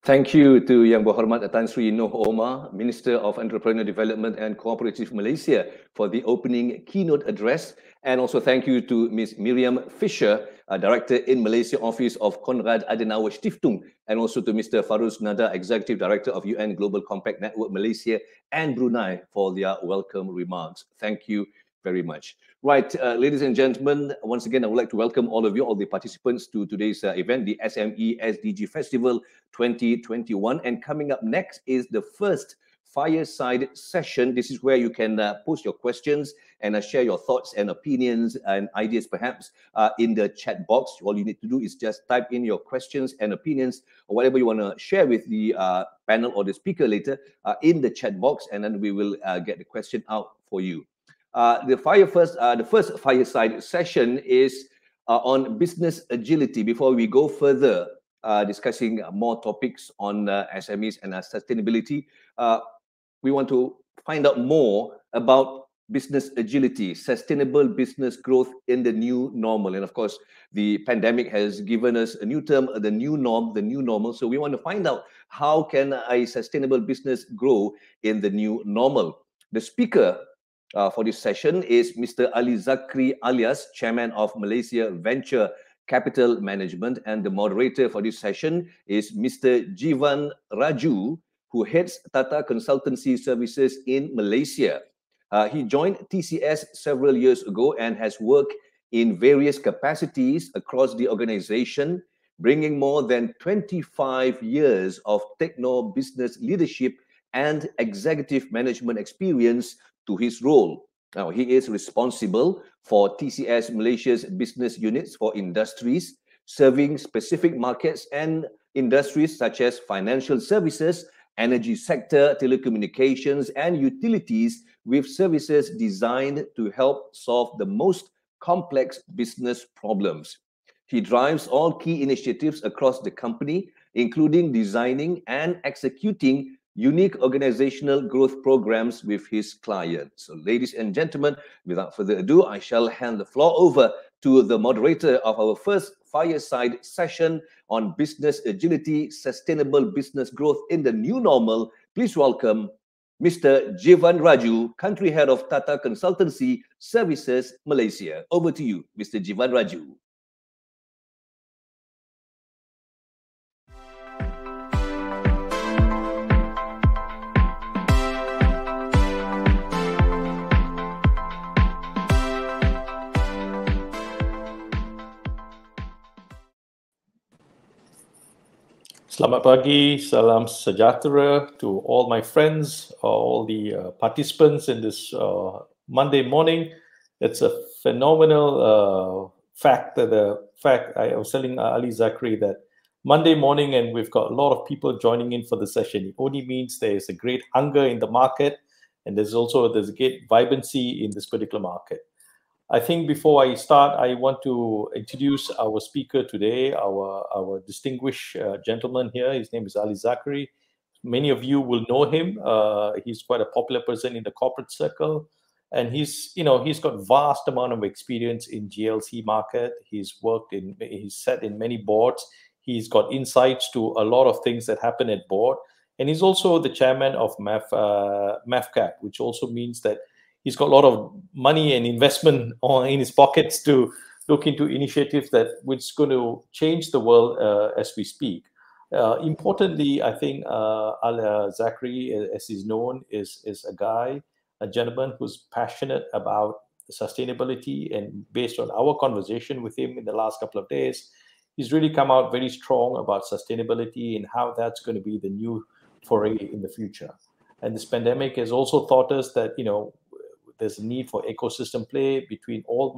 Thank you to Yang Berhormat Tan Sri Noh Omar, Minister of Entrepreneurial Development and Cooperative Malaysia, for the opening keynote address. And also thank you to Ms. Miriam Fisher, Director in Malaysia Office of Konrad Adenauer Stiftung, and also to Mr. Faruz Nada, Executive Director of UN Global Compact Network Malaysia and Brunei, for their welcome remarks. Thank you very much. Right, ladies and gentlemen, once again, I would like to welcome all of you, all the participants, to today's event, the SME SDG Festival 2021. And coming up next is the first fireside session. This is where you can post your questions and share your thoughts and opinions and ideas, perhaps, in the chat box. All you need to do is just type in your questions and opinions, or whatever you want to share with the panel or the speaker later, in the chat box, and then we will get the question out for you. The first fireside session is on business agility. Before we go further, discussing more topics on SMEs and sustainability, we want to find out more about business agility, sustainable business growth in the new normal. And of course, the pandemic has given us a new term, the new norm, the new normal. So we want to find out, how can a sustainable business grow in the new normal? The speaker for this session is Mr. Ali Zakri Alias, Chairman of Malaysia Venture Capital Management, and the moderator for this session is Mr. Jivan Raju, who heads Tata Consultancy Services in Malaysia. He joined TCS several years ago and has worked in various capacities across the organization, bringing more than 25 years of techno-business leadership and executive management experience to his role. Now, he is responsible for TCS Malaysia's business units for industries, serving specific markets and industries such as financial services, energy sector, telecommunications, and utilities, with services designed to help solve the most complex business problems. He drives all key initiatives across the company, including designing and executing unique organizational growth programs with his clients. So, ladies and gentlemen, without further ado, I shall hand the floor over to the moderator of our first fireside session on business agility, sustainable business growth in the new normal. Please welcome Mr. Jivan Raju, Country Head of Tata Consultancy Services Malaysia. Over to you, Mr. Jivan Raju. Selamat pagi, salam sejahtera to all my friends, all the participants in this Monday morning. It's a phenomenal fact that I was telling Ali Zakri that Monday morning and we've got a lot of people joining in for the session. It only means there's a great hunger in the market, and there's a great vibrancy in this particular market. I think before I start, I want to introduce our speaker today, our distinguished gentleman here. His name is Ali Zakri. Many of you will know him. He's quite a popular person in the corporate circle, and he's got vast amount of experience in GLC market. He's sat in many boards. He's got insights to a lot of things that happen at board, and he's also the chairman of MAFCAP, which also means that he's got a lot of money and investment in his pockets to look into initiatives which is going to change the world as we speak. Importantly, I think Al Zakri, as he's known, is a gentleman who's passionate about sustainability, and based on our conversation with him in the last couple of days, he's really come out very strong about sustainability and how that's going to be the new foray in the future. And this pandemic has also taught us that there's a need for ecosystem play between all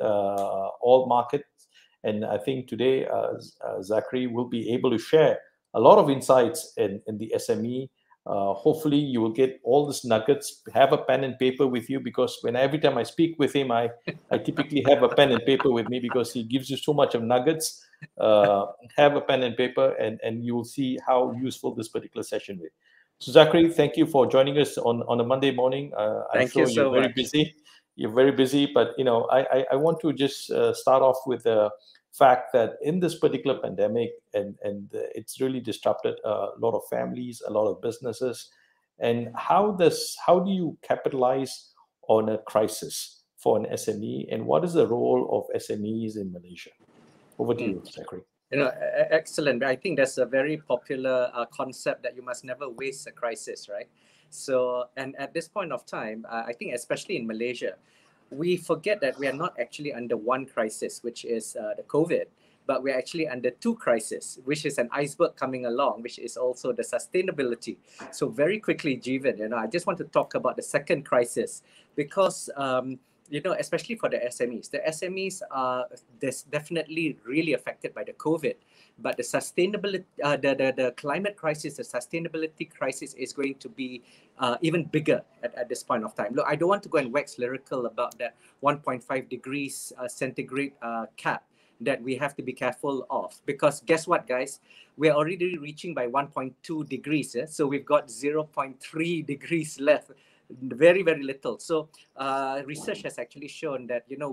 markets. And I think today, Zakri will be able to share a lot of insights in the SME. Hopefully, you will get all these nuggets. Have a pen and paper with you, because every time I speak with him, I typically have a pen and paper with me, because he gives you so much of nuggets. Have a pen and paper, and you will see how useful this particular session will be. So Zakri, thank you for joining us on a Monday morning. I'm sure you're very busy. You're very busy, but I want to just start off with fact that in this particular pandemic, and it's really disrupted a lot of families, a lot of businesses, and how do you capitalize on a crisis for an SME, and what is the role of SMEs in Malaysia? Over to you, Zachary. Excellent. I think that's a very popular concept that you must never waste a crisis, right? So, and at this point of time, I think especially in Malaysia, we forget that we are not actually under one crisis, which is the COVID, but we're actually under two crises, which is an iceberg coming along, which is also the sustainability. So very quickly, Jeevan, I just want to talk about the second crisis because, especially for the SMEs are definitely really affected by the COVID, but the sustainability, the climate crisis, the sustainability crisis is going to be even bigger at this point of time. Look, I don't want to go and wax lyrical about that 1.5 degrees centigrade cap that we have to be careful of, because guess what, guys, we're already reaching by 1.2 degrees, so we've got 0.3 degrees left. Very, very little. So research has actually shown that, the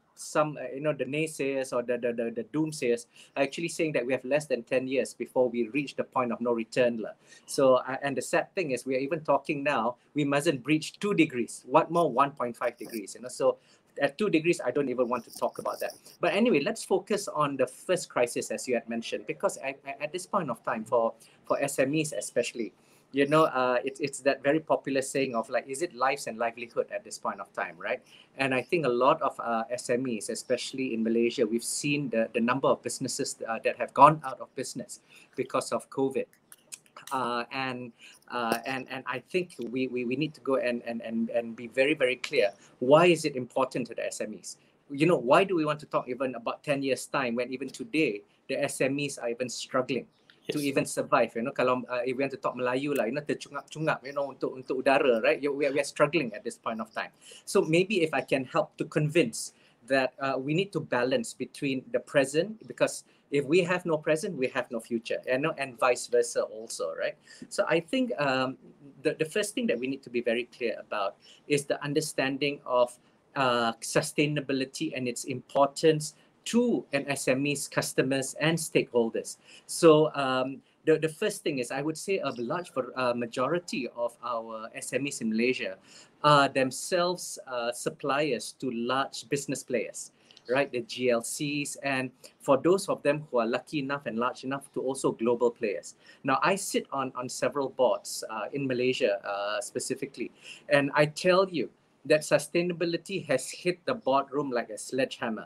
naysayers or the doomsayers are actually saying that we have less than 10 years before we reach the point of no return. So, and the sad thing is we are even talking now, we mustn't breach 2 degrees. What more 1.5 degrees, So at 2 degrees, I don't even want to talk about that. But anyway, let's focus on the first crisis, as you had mentioned, because at this point of time, for SMEs especially, it's that very popular saying of like, is it lives and livelihood at this point of time, right? And I think a lot of SMEs, especially in Malaysia, we've seen the number of businesses that have gone out of business because of COVID. And I think we need to go and be very, very clear. Why is it important to the SMEs? Why do we want to talk even about 10 years time when even today the SMEs are even struggling to even survive? Kalau if we want to talk Melayu lah, tercungap-cungap, untuk udara, right? We are struggling at this point of time. So maybe if I can help to convince that we need to balance between the present, because if we have no present, we have no future, and vice versa also, right? So I think the first thing that we need to be very clear about is the understanding of sustainability and its importance to an SME's customers and stakeholders. So the first thing is, I would say a large majority of our SMEs in Malaysia are themselves suppliers to large business players, right? The GLCs, and for those of them who are lucky enough and large enough to also global players. Now, I sit on several boards in Malaysia specifically, and I tell you that sustainability has hit the boardroom like a sledgehammer.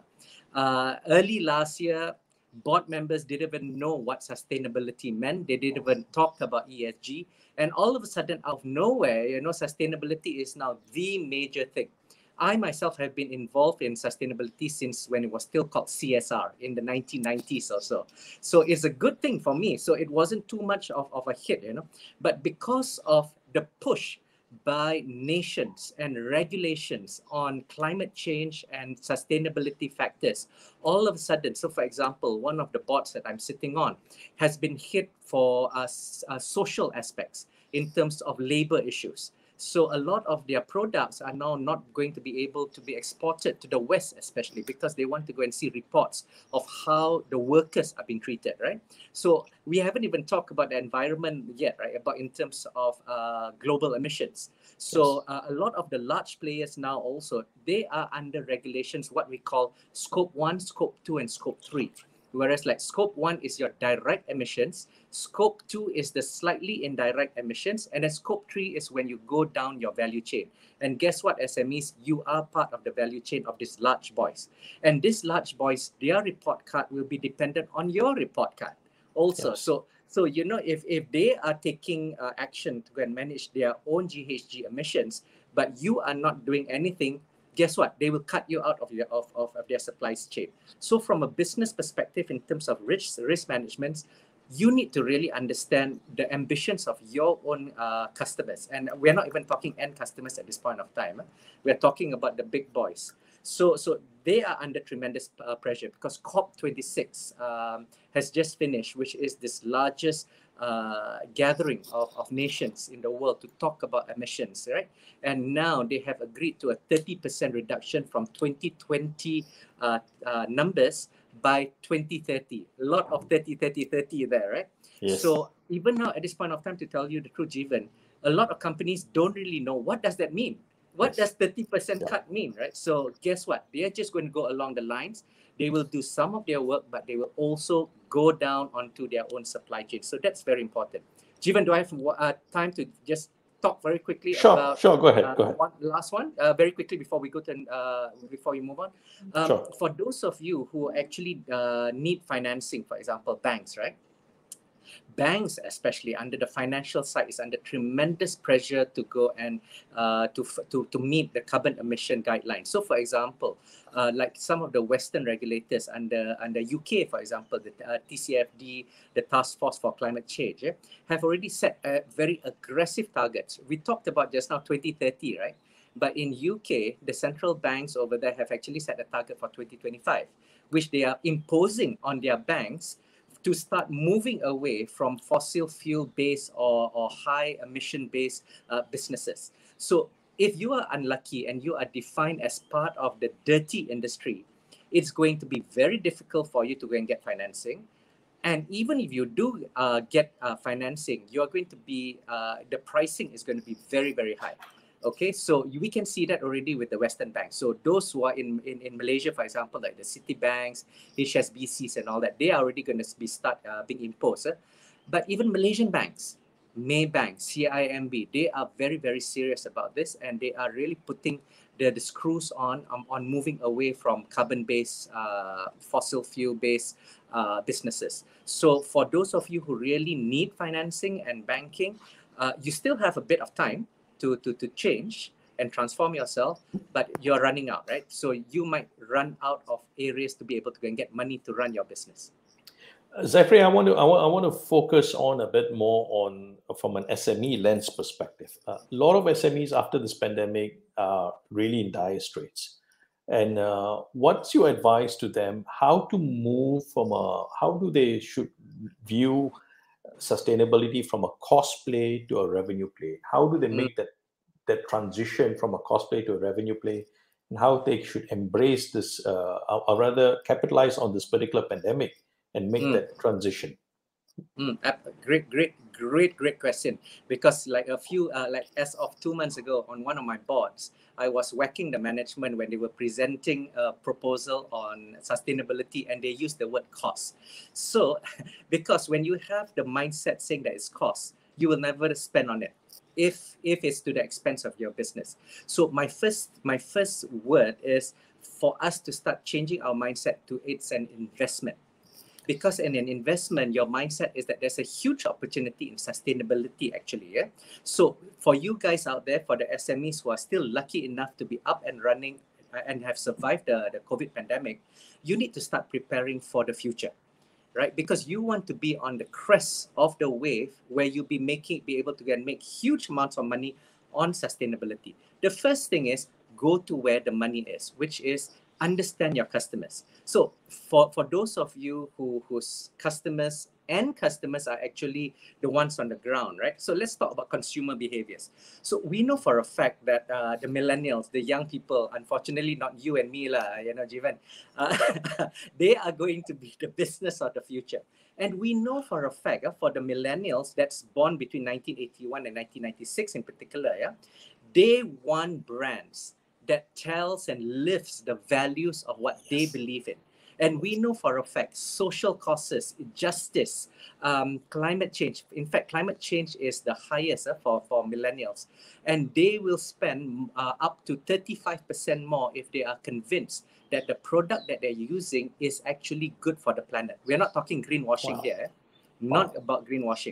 Early last year, board members didn't even know what sustainability meant. They didn't even talk about ESG. And all of a sudden, out of nowhere, sustainability is now the major thing. I myself have been involved in sustainability since when it was still called CSR in the 1990s or so. So it's a good thing for me. So it wasn't too much of a hit, But because of the push by nations and regulations on climate change and sustainability factors, all of a sudden, so for example, one of the boards that I'm sitting on has been hit for social aspects in terms of labor issues. So a lot of their products are now not going to be able to be exported to the West, especially because they want to go and see reports of how the workers are being treated, right? So we haven't even talked about the environment yet, right? About in terms of global emissions. So a lot of the large players now also, they are under regulations, what we call Scope 1, Scope 2, and Scope 3. Whereas like Scope 1 is your direct emissions, Scope 2 is the slightly indirect emissions, and then Scope 3 is when you go down your value chain. And guess what, SMEs? You are part of the value chain of these large boys. And these large boys, their report card will be dependent on your report card also. Yes. So if they are taking action to go and manage their own GHG emissions, but you are not doing anything, guess what? They will cut you out of their supply chain. So from a business perspective, in terms of risk management, you need to really understand the ambitions of your own customers. And we're not even talking end customers at this point of time. We're talking about the big boys. So they are under tremendous pressure because COP26 has just finished, which is this largest gathering of nations in the world to talk about emissions, right? And now they have agreed to a 30% reduction from 2020 numbers by 2030. A lot of 30, 30, 30 there, right? Yes. So even now at this point of time, to tell you the truth, Jeevan, a lot of companies don't really know what does that mean. What Yes. does 30% cut mean, right? So guess what? They are just going to go along the lines. They will do some of their work, but they will also go down onto their own supply chain. So that's very important. Jeevan, do I have time to just talk very quickly about? Sure. Go ahead. Last one, very quickly before we go to before we move on. Sure. For those of you who actually need financing, for example, banks, right? Banks, especially under the financial side, is under tremendous pressure to go and to meet the carbon emission guidelines. So, for example, like some of the Western regulators under UK, for example, the TCFD, the Task Force for Climate Change, have already set very aggressive targets. We talked about just now 2030, right? But in UK, the central banks over there have actually set a target for 2025, which they are imposing on their banks to start moving away from fossil fuel-based or high emission-based businesses. So if you are unlucky and you are defined as part of the dirty industry, it's going to be very difficult for you to go and get financing. And even if you do get financing, you're going to be, the pricing is going to be very, very high. Okay, so we can see that already with the Western banks. So those who are in Malaysia, for example, like the Citibanks, HSBCs and all that, they are already going to be being imposed. But even Malaysian banks, Maybank, CIMB, they are very, very serious about this, and they are really putting the screws on moving away from carbon-based, fossil fuel-based businesses. So for those of you who really need financing and banking, you still have a bit of time to change and transform yourself, but you're running out, right? So you might run out of areas to be able to go and get money to run your business. Zafri, I want to focus on a bit more on from an SME lens perspective. A lot of SMEs after this pandemic are really in dire straits. And what's your advice to them? How to move how do they should view sustainability from a cost play to a revenue play? How do they make that transition from a cost play to a revenue play, and how they should embrace this or rather capitalize on this particular pandemic and make that transition? Great question. Because like as of 2 months ago on one of my boards, I was whacking the management when they were presenting a proposal on sustainability and they used the word cost. So because when you have the mindset saying that it's cost, you will never spend on it if it's to the expense of your business. So my first word is for us to start changing our mindset to it's an investment. Because in an investment, your mindset is that there's a huge opportunity in sustainability, actually. Yeah. So for you guys out there, for the SMEs who are still lucky enough to be up and running and have survived the COVID pandemic, you need to start preparing for the future, right? Because you want to be on the crest of the wave where you'll be able to make huge amounts of money on sustainability. The first thing is go to where the money is, which is understand your customers. So for those of you whose customers are actually the ones on the ground, right? So let's talk about consumer behaviors. So we know for a fact that the millennials, the young people, unfortunately not you and me, Jeevan, they are going to be the business of the future. And we know for a fact, for the millennials that's born between 1981 and 1996 in particular, they want brands that tells and lives the values of what they believe in. And we know for a fact, social causes, justice, climate change. In fact, climate change is the highest for millennials. And they will spend up to 35% more if they are convinced that the product that they're using is actually good for the planet. We're not talking greenwashing here. Not about greenwashing.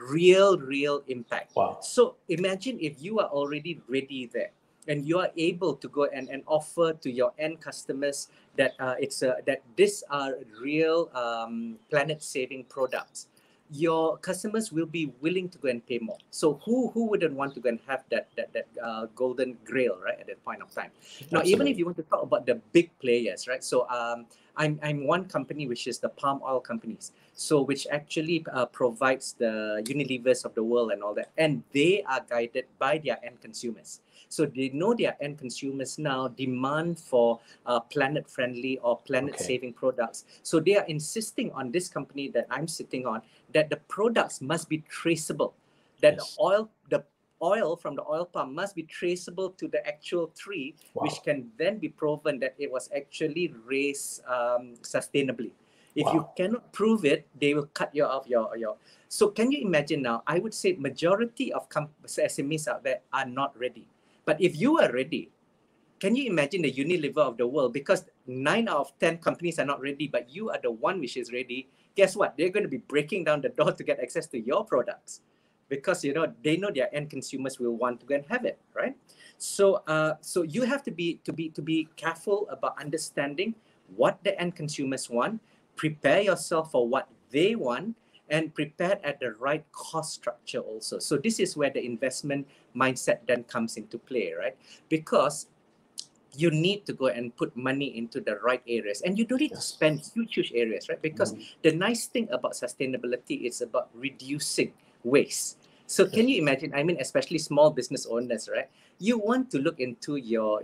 Real impact. Wow. So imagine if you are already ready there, and you are able to go and offer to your end customers that that these are real planet-saving products. your customers will be willing to go and pay more. So who wouldn't want to go and have that golden grail, right, at that point of time? Now, even if you want to talk about the big players, right? So I'm one company which is the palm oil companies, so which actually provides the Unilevers of the world and all that, and they are guided by their end consumers. So they know their end consumers now demand for planet-friendly or planet-saving products. So they are insisting on this company that I'm sitting on that the products must be traceable, that the oil from the oil palm must be traceable to the actual tree, which can then be proven that it was actually raised sustainably. If you cannot prove it, they will cut you off your. So can you imagine now? I would say majority of SMEs out there are not ready. But if you are ready, can you imagine the Unilever of the world? Because 9 out of 10 companies are not ready, but you are the one which is ready. Guess what? They're going to be breaking down the door to get access to your products, because they know their end consumers will want to go and have it, right? So so you have to be careful about understanding what the end consumers want, prepare yourself for what they want, and prepared at the right cost structure also. So this is where the investment mindset then comes into play, right? Because you need to go and put money into the right areas, and you don't need to spend huge areas, right? Because the nice thing about sustainability is about reducing waste. So can you imagine, I mean, especially small business owners, right? You want to look into your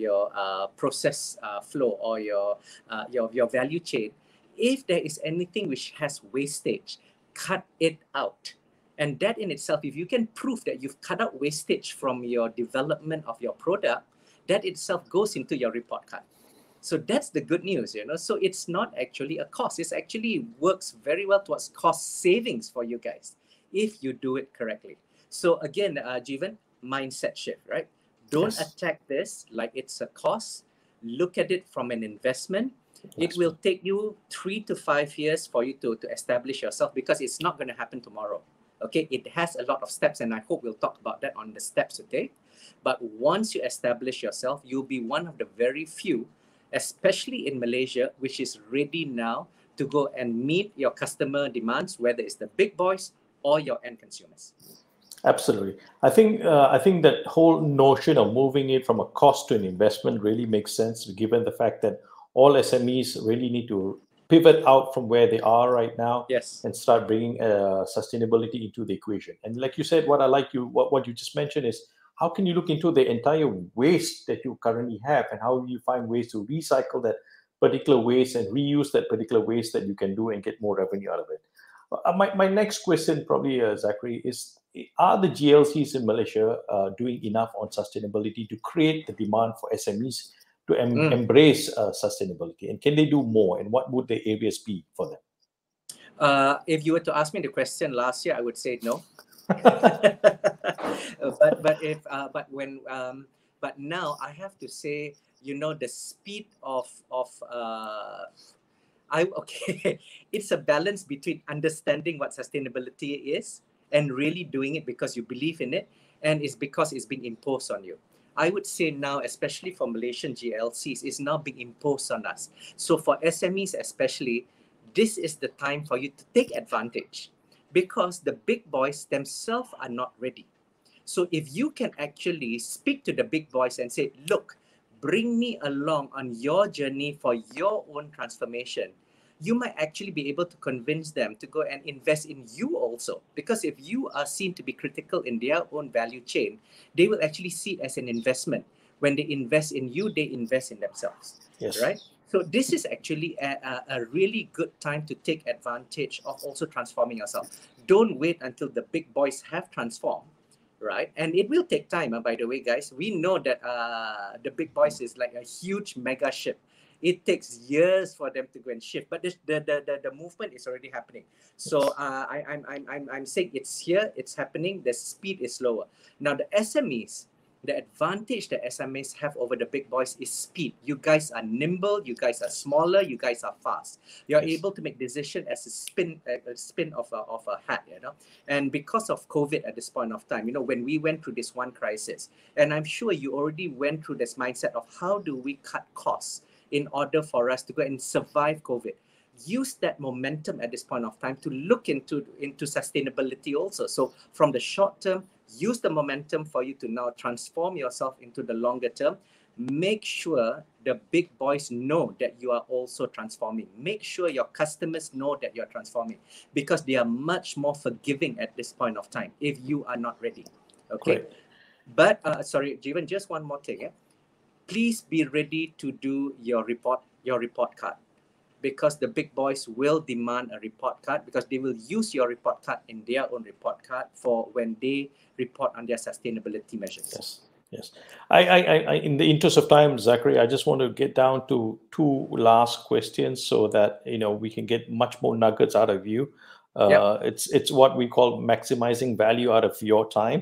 process flow or your value chain. If there is anything which has wastage, cut it out. And that in itself, if you can prove that you've cut out wastage from your development of your product, that itself goes into your report card. So that's the good news, So it's not actually a cost. It actually works very well towards cost savings for you guys if you do it correctly. So again, Jeevan, mindset shift, right? Don't attack this like it's a cost. Look at it from an investment. It will take you 3 to 5 years for you to establish yourself, because it's not going to happen tomorrow. Okay, it has a lot of steps, and I hope we'll talk about that on the steps, okay? But once you establish yourself, you'll be one of the very few, especially in Malaysia, which is ready now to go and meet your customer demands, whether it's the big boys or your end consumers. Absolutely. I think that whole notion of moving it from a cost to an investment really makes sense, given the fact that all SMEs really need to pivot out from where they are right now and start bringing sustainability into the equation. And like you said, what you just mentioned is, how can you look into the entire waste that you currently have, and how you find ways to recycle that particular waste and reuse that particular waste that you can do and get more revenue out of it. My next question, probably, Zachary, is: are the GLCs in Malaysia doing enough on sustainability to create the demand for SMEs to embrace sustainability? And can they do more? And what would the areas be for them? If you were to ask me the question last year, I would say no. But now I have to say, the speed of it's a balance between understanding what sustainability is and really doing it because you believe in it, and it's because it's being imposed on you. I would say now, especially for Malaysian GLCs, it's now being imposed on us. So for SMEs especially, this is the time for you to take advantage, because the big boys themselves are not ready. So if you can actually speak to the big boys and say, look, bring me along on your journey for your own transformation, you might actually be able to convince them to go and invest in you also. Because if you are seen to be critical in their own value chain, they will actually see it as an investment. When they invest in you, they invest in themselves, right? So this is actually a really good time to take advantage of also transforming yourself. Don't wait until the big boys have transformed, right? And it will take time, by the way, guys. We know that the big boys is like a huge mega ship. It takes years for them to go and shift, but the movement is already happening. So I'm saying it's here, it's happening. The speed is slower. Now the SMEs, the advantage that SMEs have over the big boys is speed. You guys are nimble, you guys are smaller, you guys are fast. You're able to make decision as a spin of a hat, And because of COVID at this point of time, when we went through this one crisis, and I'm sure you already went through this mindset of how do we cut costs in order for us to go and survive COVID. use that momentum at this point of time to look into sustainability also. So from the short term, use the momentum for you to now transform yourself into the longer term. Make sure the big boys know that you are also transforming. Make sure your customers know that you're transforming, because they are much more forgiving at this point of time if you are not ready. Okay. Great. But sorry, Jeevan, just one more thing. Please be ready to do your report card, because the big boys will demand a report card, because they will use your report card in their own report card for when they report on their sustainability measures. Yes. Yes. I in the interest of time, Zachary, I just want to get down to two last questions so that we can get much more nuggets out of you. It's what we call maximizing value out of your time.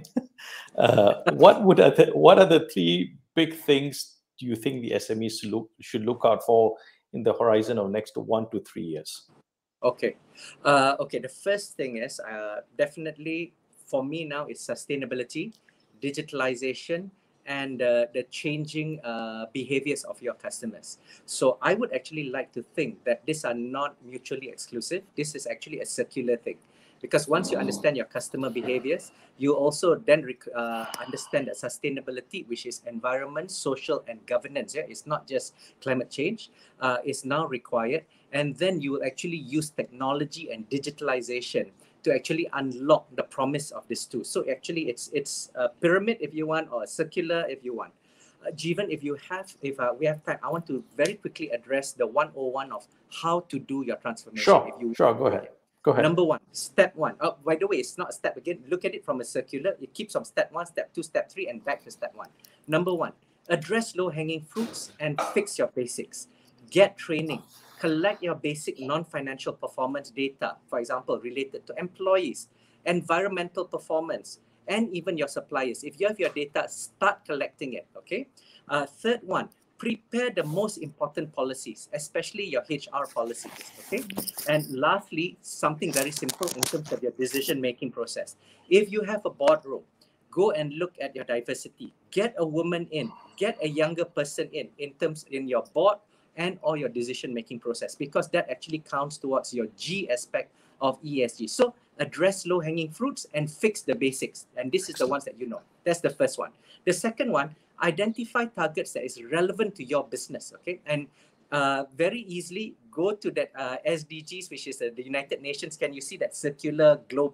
What are the three big things do you think the SMEs should look out for in the horizon of next 1 to 3 years? Okay. The first thing is definitely for me now is sustainability, digitalization, and the changing behaviors of your customers. So I would actually like to think that these are not mutually exclusive. This is actually a circular thing. Because once you understand your customer behaviors, you also then understand that sustainability, which is environment, social, and governance, it's not just climate change, is now required. And then you will actually use technology and digitalization to actually unlock the promise of these two. So actually, it's a pyramid if you want, or a circular if you want. Jeevan, if we have time, I want to very quickly address the 101 of how to do your transformation. Sure, go ahead. Go ahead. Number one, step one. By the way, it's not a step again. Look at it from a circular. It keeps from step 1, step 2, step 3, and back to step 1. Number 1, address low-hanging fruits and fix your basics. Get training. Collect your basic non-financial performance data, for example, related to employees, environmental performance, and even your suppliers. If you have your data, start collecting it, okay? Third one, prepare the most important policies, especially your HR policies, okay? And lastly, something very simple in terms of your decision-making process. If you have a boardroom, go and look at your diversity. Get a woman in, get a younger person in your board and or your decision-making process, because that actually counts towards your G aspect of ESG. So address low-hanging fruits and fix the basics. And this is the ones that you know. That's the first one. The second one, identify targets that is relevant to your business, okay? And very easily go to that SDGs, which is the United Nations. Can you see that circular globe,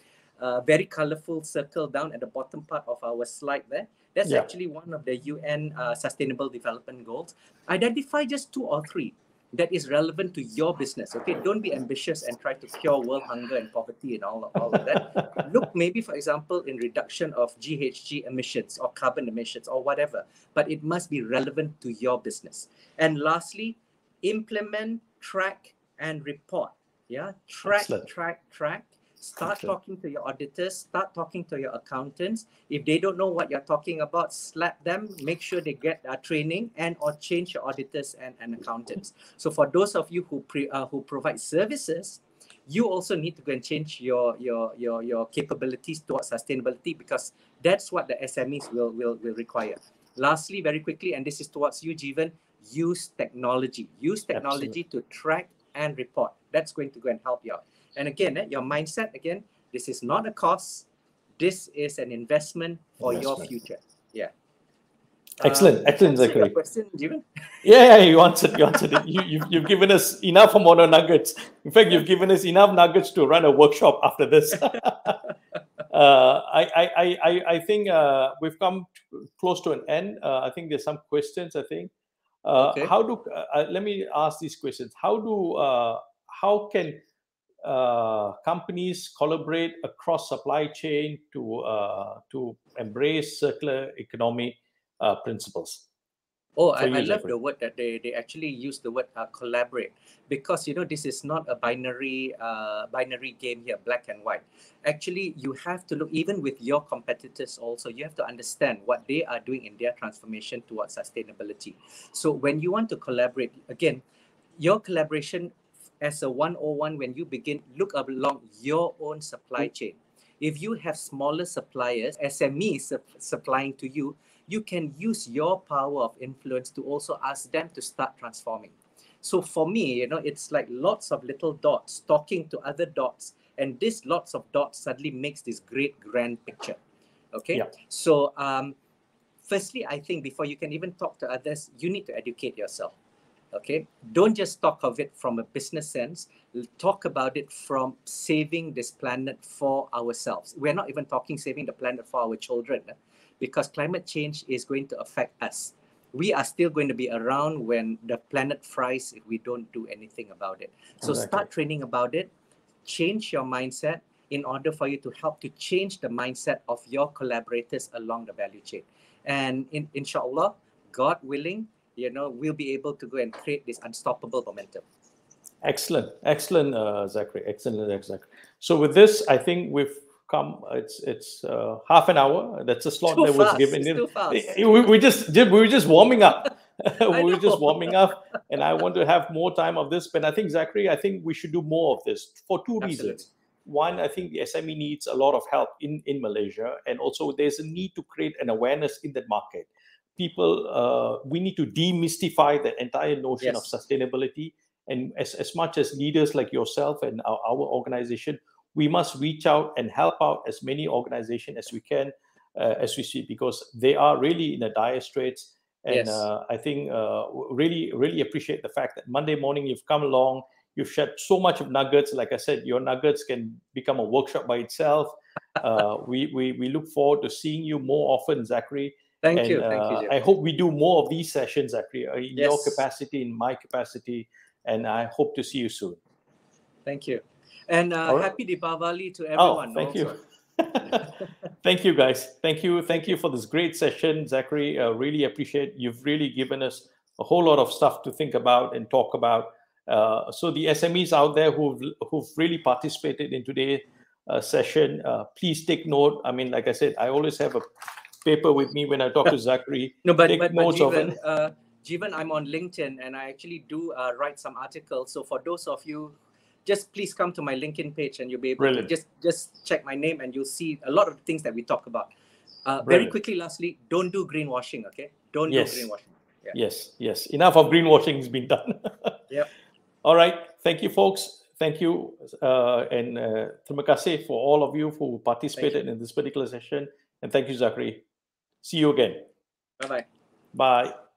very colorful circle down at the bottom part of our slide there? That's actually one of the UN Sustainable Development Goals. Identify just 2 or 3 that is relevant to your business, okay? Don't be ambitious and try to cure world hunger and poverty and all of that. Look, maybe, for example, in reduction of GHG emissions or carbon emissions or whatever, but it must be relevant to your business. And lastly, implement, track, and report. Yeah, track. Start talking to your auditors, start talking to your accountants. If they don't know what you're talking about, slap them, make sure they get training and or change your auditors and accountants. So for those of you who provide services, you also need to go and change your capabilities towards sustainability, because that's what the SMEs will require. Lastly, very quickly, and this is towards you, Jeevan, use technology. Use technology to track and report. That's going to go and help you out. And again, your mindset, again, this is not a cost. This is an investment for your future. Yeah. Excellent, Zachary. Question, Jeevan? Yeah, you answered it. You've given us enough mono nuggets. In fact, you've given us enough nuggets to run a workshop after this. I think we've come close to an end. I think there's some questions. I think. Okay. Let me ask these questions. How can companies collaborate across supply chain to embrace circular economy principles? I love the word that they actually use the word collaborate, because this is not a binary game here, black and white. Actually, you have to look, even with your competitors also, you have to understand what they are doing in their transformation towards sustainability. So when you want to collaborate, again, your collaboration as a 101, when you begin, look along your own supply chain. If you have smaller suppliers, SMEs supplying to you, you can use your power of influence to also ask them to start transforming. So for me, it's like lots of little dots talking to other dots, and this lots of dots suddenly makes this great grand picture. Okay. Yeah. So firstly, I think before you can even talk to others, you need to educate yourself. Okay, don't just talk of it from a business sense. Talk about it from saving this planet for ourselves. We're not even talking saving the planet for our children, because climate change is going to affect us. We are still going to be around when the planet fries if we don't do anything about it. So start training about it, change your mindset in order for you to help to change the mindset of your collaborators along the value chain. And inshallah, God willing, we'll be able to go and create this unstoppable momentum. Excellent, Zachary. Excellent, Zachary. So with this, I think we've come. It's half an hour. That's a slot that was given. It's too fast. We were just warming up. We were just warming up, and I want to have more time of this. But I think, Zachary, we should do more of this for two reasons. One, I think the SME needs a lot of help in Malaysia, and also there's a need to create an awareness in that market. People, we need to demystify that entire notion of sustainability. And as much as leaders like yourself and our organization, we must reach out and help out as many organizations as we can, as we see, because they are really in a dire straits. And I think really, really appreciate the fact that Monday morning you've come along, you've shared so much of nuggets. Like I said, your nuggets can become a workshop by itself. We look forward to seeing you more often, Zachary. Thank you. I hope we do more of these sessions, Zachary, in your capacity, in my capacity, and I hope to see you soon. Thank you. And happy Deepavali to everyone. Thank you. Thank you, guys. Thank you for this great session, Zachary. Really appreciate. You've really given us a whole lot of stuff to think about and talk about. So the SMEs out there who've really participated in today's session, please take note. I mean, like I said, I always have a paper with me when I talk to Zachary. No, but Jeevan, I'm on LinkedIn, and I actually do write some articles. So for those of you, just please come to my LinkedIn page, and you'll be able to just check my name, and you'll see a lot of the things that we talk about. Very quickly, lastly, don't do greenwashing, okay? Don't do greenwashing. Yeah. Yes. Enough of greenwashing has been done. Yep. All right. Thank you, folks. Thank you. And terima kasih for all of you who participated in this particular session. And thank you, Zachary. See you again. Bye-bye. Bye.